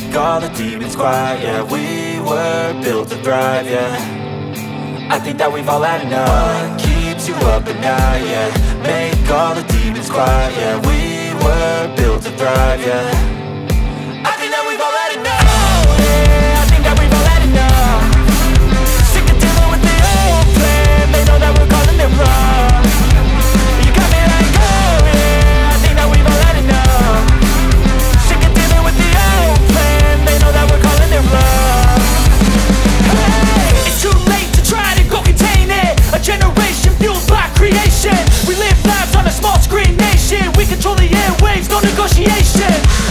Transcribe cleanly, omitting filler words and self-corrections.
make all the demons quiet. Yeah, we were built to thrive, yeah. I think that we've all had enough. What keeps you up at night, yeah. Make all the demons quiet, yeah. We were built to thrive, yeah. I think that we've all had enough. Oh, yeah, I think that we've all had enough. Sick of dealing with the old plan. They know that we're calling it wrong. You got me like, oh yeah, I think that we've all had enough. Sick of dealing with the old plan. They know that we're calling it wrong. Hey, it's too late to try to go contain it. A generation fueled by creation. We live lives on a small screen nation. We control the airwaves, no negotiation.